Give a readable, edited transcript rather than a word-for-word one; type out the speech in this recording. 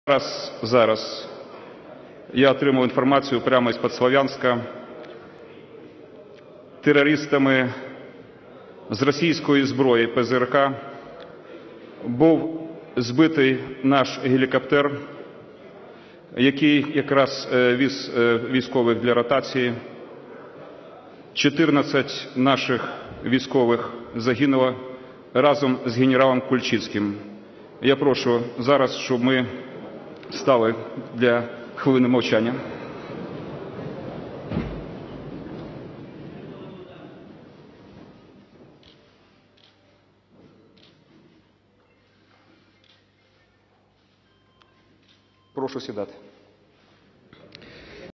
Зараз я отримав інформацію прямо із-під Слов'янська. Терористами з російської зброї ПЗРК був збитий наш гелікоптер, який якраз віз військових для ротації. 14 наших військових загинуло разом з генералом Кульчицьким. Я прошу зараз, щоб ми стали для хвилини мовчання. Прошу сідати.